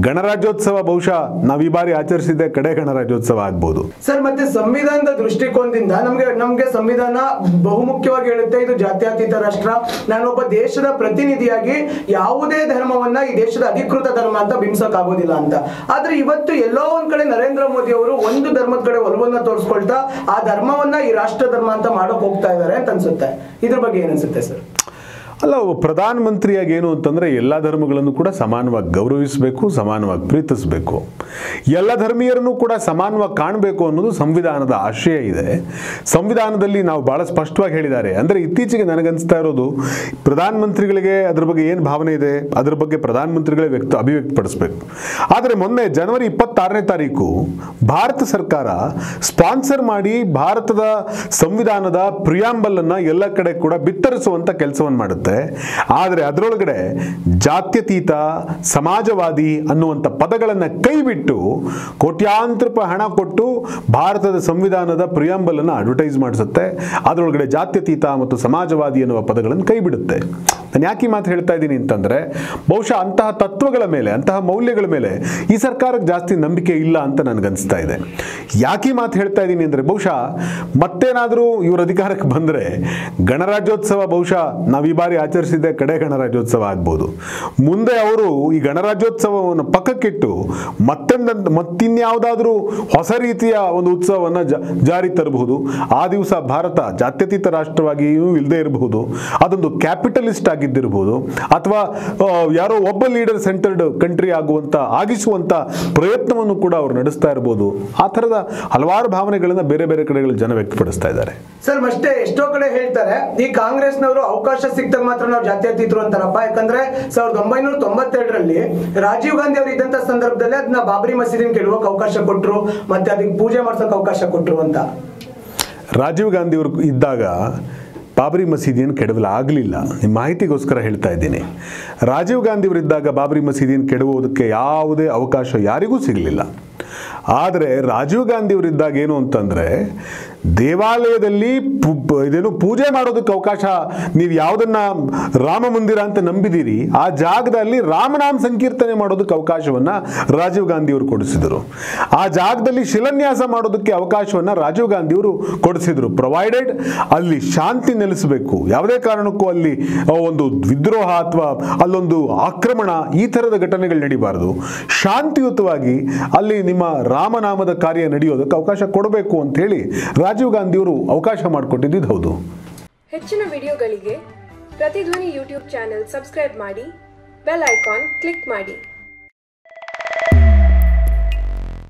ಗಣರಾಜ್ಯೋತ್ಸವ ಬಹುಶಃ ನಾವು ಈ ಬಾರಿ ಆಚರಿಸಿದ್ದೆ ಕಡೆ ಗಣರಾಜ್ಯೋತ್ಸವ ಆಗ್ಬೋದು ಸರ್. ಮತ್ತೆ ಸಂವಿಧಾನದ ದೃಷ್ಟಿಕೋನದಿಂದ ನಮ್ಗೆ ಸಂವಿಧಾನ ಬಹುಮುಖ್ಯವಾಗಿ ಹೇಳುತ್ತೆ ಇದು ಜಾತ್ಯತೀತ ರಾಷ್ಟ್ರ, ನಾನೊಬ್ಬ ದೇಶದ ಪ್ರತಿನಿಧಿಯಾಗಿ ಯಾವುದೇ ಧರ್ಮವನ್ನ ಈ ದೇಶದ ಅಧಿಕೃತ ಧರ್ಮ ಅಂತ ಬಿಂಬಿಸಕ್ ಆಗೋದಿಲ್ಲ ಅಂತ. ಆದ್ರೆ ಇವತ್ತು ಎಲ್ಲೋ ಒಂದ್ ಕಡೆ ನರೇಂದ್ರ ಮೋದಿ ಅವರು ಒಂದು ಧರ್ಮದ ಕಡೆ ಒಲವನ್ನ ತೋರಿಸ್ಕೊಳ್ತಾ ಆ ಧರ್ಮವನ್ನ ಈ ರಾಷ್ಟ್ರ ಧರ್ಮ ಅಂತ ಮಾಡೋಕ್ ಹೋಗ್ತಾ ಇದ್ದಾರೆ ಅಂತ ಅನ್ಸುತ್ತೆ. ಇದ್ರ ಬಗ್ಗೆ ಏನನ್ಸುತ್ತೆ ಸರ್? ಅಲ್ಲ, ಪ್ರಧಾನಮಂತ್ರಿಯಾಗಿ ಏನು ಅಂತಂದರೆ ಎಲ್ಲ ಧರ್ಮಗಳನ್ನು ಕೂಡ ಸಮಾನವಾಗಿ ಗೌರವಿಸಬೇಕು, ಸಮಾನವಾಗಿ ಪ್ರೀತಿಸಬೇಕು, ಎಲ್ಲ ಧರ್ಮೀಯರನ್ನು ಕೂಡ ಸಮಾನವಾಗಿ ಕಾಣಬೇಕು ಅನ್ನೋದು ಸಂವಿಧಾನದ ಆಶಯ ಇದೆ. ಸಂವಿಧಾನದಲ್ಲಿ ನಾವು ಭಾಳ ಸ್ಪಷ್ಟವಾಗಿ ಹೇಳಿದ್ದಾರೆ. ಅಂದರೆ ಇತ್ತೀಚೆಗೆ ನನಗನ್ನಿಸ್ತಾ ಇರೋದು ಪ್ರಧಾನಮಂತ್ರಿಗಳಿಗೆ ಅದ್ರ ಬಗ್ಗೆ ಏನು ಭಾವನೆ ಇದೆ ಅದ್ರ ಬಗ್ಗೆ ಪ್ರಧಾನಮಂತ್ರಿಗಳೇ ಅಭಿವ್ಯಕ್ತಪಡಿಸಬೇಕು. ಆದರೆ ಮೊನ್ನೆ ಜನವರಿ 26ನೇ ತಾರೀಕು ಭಾರತ ಸರ್ಕಾರ ಸ್ಪಾನ್ಸರ್ ಮಾಡಿ ಭಾರತದ ಸಂವಿಧಾನದ ಪ್ರಿಯಾಂಬಲನ್ನು ಎಲ್ಲ ಕಡೆ ಕೂಡ ಬಿತ್ತರಿಸುವಂಥ ಕೆಲಸವನ್ನು ಮಾಡುತ್ತೆ. ಆದರೆ ಅದರೊಳಗಡೆ ಜಾತ್ಯತೀತ, ಸಮಾಜವಾದಿ ಅನ್ನುವಂಥ ಪದಗಳನ್ನು ಕೈಬಿಟ್ಟು ಕೋಟ್ಯಾಂತರ ರೂಪಾಯಿ ಹಣ ಕೊಟ್ಟು ಭಾರತದ ಸಂವಿಧಾನದ ಪ್ರಿಯಾಂಬಲನ್ನು ಅಡ್ವರ್ಟೈಸ್ ಮಾಡಿಸುತ್ತೆ. ಅದರೊಳಗಡೆ ಜಾತ್ಯತೀತ ಮತ್ತು ಸಮಾಜವಾದಿ ಅನ್ನುವ ಪದಗಳನ್ನು ಕೈಬಿಡುತ್ತೆ. ನಾನು ಯಾಕೆ ಈ ಮಾತು ಹೇಳ್ತಾ ಇದ್ದೀನಿ ಅಂತಂದರೆ ಬಹುಶಃ ಅಂತಹ ತತ್ವಗಳ ಮೇಲೆ, ಅಂತಹ ಮೌಲ್ಯಗಳ ಮೇಲೆ ಈ ಸರ್ಕಾರಕ್ಕೆ ಜಾಸ್ತಿ ನಂಬಿಕೆ ಇಲ್ಲ ಅಂತ ನನಗನ್ನಿಸ್ತಾ ಇದೆ. ಯಾಕೆ ಈ ಮಾತು ಹೇಳ್ತಾ ಇದ್ದೀನಿ ಅಂದರೆ ಬಹುಶಃ ಮತ್ತೇನಾದರೂ ಇವರು ಅಧಿಕಾರಕ್ಕೆ ಬಂದರೆ ಗಣರಾಜ್ಯೋತ್ಸವ ಬಹುಶಃ ನಾವು ಈ ಬಾರಿ ಆಚರಿಸಿದ್ದೆ ಕಡೆ ಗಣರಾಜ್ಯೋತ್ಸವ ಆಗ್ಬೋದು. ಮುಂದೆ ಅವರು ಈ ಗಣರಾಜ್ಯೋತ್ಸವವನ್ನು ಪಕ್ಕಕ್ಕಿಟ್ಟು ಮತ್ತಿನ್ಯಾವುದಾದ್ರೂ ಹೊಸ ರೀತಿಯ ಒಂದು ಉತ್ಸವವನ್ನು ಜಾರಿ ತರಬಹುದು. ಆ ದಿವಸ ಭಾರತ ಜಾತ್ಯತೀತ ರಾಷ್ಟ್ರವಾಗಿಯೂ ಇಲ್ಲದೆ ಇರಬಹುದು, ಅದೊಂದು ಕ್ಯಾಪಿಟಲಿಸ್ಟ್ ಆಗಿದ್ದಿರಬಹುದು, ಅಥವಾ ಯಾರೋ ಒಬ್ಬ ಲೀಡರ್ ಸೆಂಟರ್ಡ್ ಕಂಟ್ರಿ ಆಗಿಸುವಂಥ ಪ್ರಯತ್ನವನ್ನು ಕೂಡ ಅವರು ನಡೆಸ್ತಾ ಇರಬಹುದು. ಆ ಥರದ ಹಲವಾರು ಭಾವನೆಗಳನ್ನು ಬೇರೆ ಬೇರೆ ಕಡೆಗಳಲ್ಲಿ ಜನ ವ್ಯಕ್ತಪಡಿಸ್ತಾ ಇದ್ದಾರೆ. ಸರ್, ಅಷ್ಟೇ ಎಷ್ಟೋ ಕಡೆ ಹೇಳ್ತಾರೆ ಈ ಕಾಂಗ್ರೆಸ್ನವರು ಅವಕಾಶ ಸಿಕ್ತಾಗ ಮಾತ್ರ ನಾವು ಜಾತ್ಯತೀತರು ಅಂತಾರಪ್ಪ. ಯಾಕಂದ್ರೆ 1992ರಲ್ಲಿ ರಾಜೀವ್ ಗಾಂಧಿ ಅವರು ಇದ್ದಂತ ಸಂದರ್ಭದಲ್ಲಿ ಅದನ್ನ ಬಾಬರಿ ಮಸೀದಿನ ಕೆಡವಕ್ಕೆ ಅವಕಾಶ ಕೊಟ್ಟರು, ಮತ್ತೆ ಅದಕ್ಕೆ ಪೂಜೆ ಮಾಡ್ಸೋಕೆ ಅವಕಾಶ ಕೊಟ್ಟರು ಅಂತ. ರಾಜೀವ್ ಗಾಂಧಿ ಅವರು ಇದ್ದಾಗ ಬಾಬರಿ ಮಸೀದಿಯನ್ನು ಕೆಡವಲಾಗಲಿಲ್ಲ. ನಿಮ್ಮ ಮಾಹಿತಿಗೋಸ್ಕರ ಹೇಳ್ತಾ ಇದ್ದೀನಿ. ರಾಜೀವ್ ಗಾಂಧಿ ಅವರಿದ್ದಾಗ ಬಾಬರಿ ಮಸೀದಿಯನ್ನು ಕೆಡವುವುದಕ್ಕೆ ಯಾವುದೇ ಅವಕಾಶ ಯಾರಿಗೂ ಸಿಗಲಿಲ್ಲ. ಆದರೆ ರಾಜೀವ್ ಗಾಂಧಿ ಅವರಿದ್ದಾಗ ಏನು ಅಂತಂದರೆ ದೇವಾಲಯದಲ್ಲಿ ಇದೇನು ಪೂಜೆ ಮಾಡೋದಕ್ಕೆ ಅವಕಾಶ, ನೀವು ಯಾವುದನ್ನು ರಾಮ ಮಂದಿರ ಅಂತ ನಂಬಿದ್ದೀರಿ ಆ ಜಾಗದಲ್ಲಿ ರಾಮನಾಮ ಸಂಕೀರ್ತನೆ ಮಾಡೋದಕ್ಕೆ ಅವಕಾಶವನ್ನು ರಾಜೀವ್ ಗಾಂಧಿಯವರು ಕೊಡಿಸಿದರು. ಆ ಜಾಗದಲ್ಲಿ ಶಿಲಾನ್ಯಾಸ ಮಾಡೋದಕ್ಕೆ ಅವಕಾಶವನ್ನು ರಾಜೀವ್ ಗಾಂಧಿಯವರು ಕೊಡಿಸಿದರು. ಪ್ರೊವೈಡೆಡ್ ಅಲ್ಲಿ ಶಾಂತಿ ನೆಲೆಸಬೇಕು, ಯಾವುದೇ ಕಾರಣಕ್ಕೂ ಅಲ್ಲಿ ಒಂದು ವಿದ್ರೋಹ ಅಥವಾ ಅಲ್ಲೊಂದು ಆಕ್ರಮಣ ಈ ಥರದ ಘಟನೆಗಳು ನಡೀಬಾರದು. ಶಾಂತಿಯುತವಾಗಿ ಅಲ್ಲಿ ನಿಮ್ಮ ರಾಮನಾಮದ ಕಾರ್ಯ ನಡೆಯೋದಕ್ಕೆ ಅವಕಾಶ ಕೊಡಬೇಕು ಅಂತ ಹೇಳಿ ರಾಜೀವ್ ಗಾಂಧಿಯವರು ಅವಕಾಶ ಮಾಡಿಕೊಟ್ಟಿದ್ದು ಹೌದು. ಹೆಚ್ಚಿನ ವಿಡಿಯೋಗಳಿಗೆ ಪ್ರತಿಧ್ವನಿ ಯೂಟ್ಯೂಬ್ ಚಾನೆಲ್ ಸಬ್ಸ್ಕ್ರೈಬ್ ಮಾಡಿ, ಬೆಲ್ ಐಕಾನ್ ಕ್ಲಿಕ್ ಮಾಡಿ.